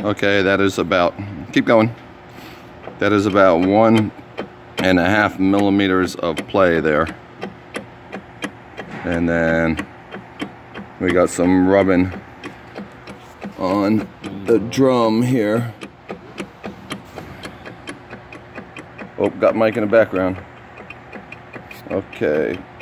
Okay, that is about, keep going. That is about 1.5 millimeters of play there. And then we got some rubbing on the drum here. Oh, got Mike in the background. Okay.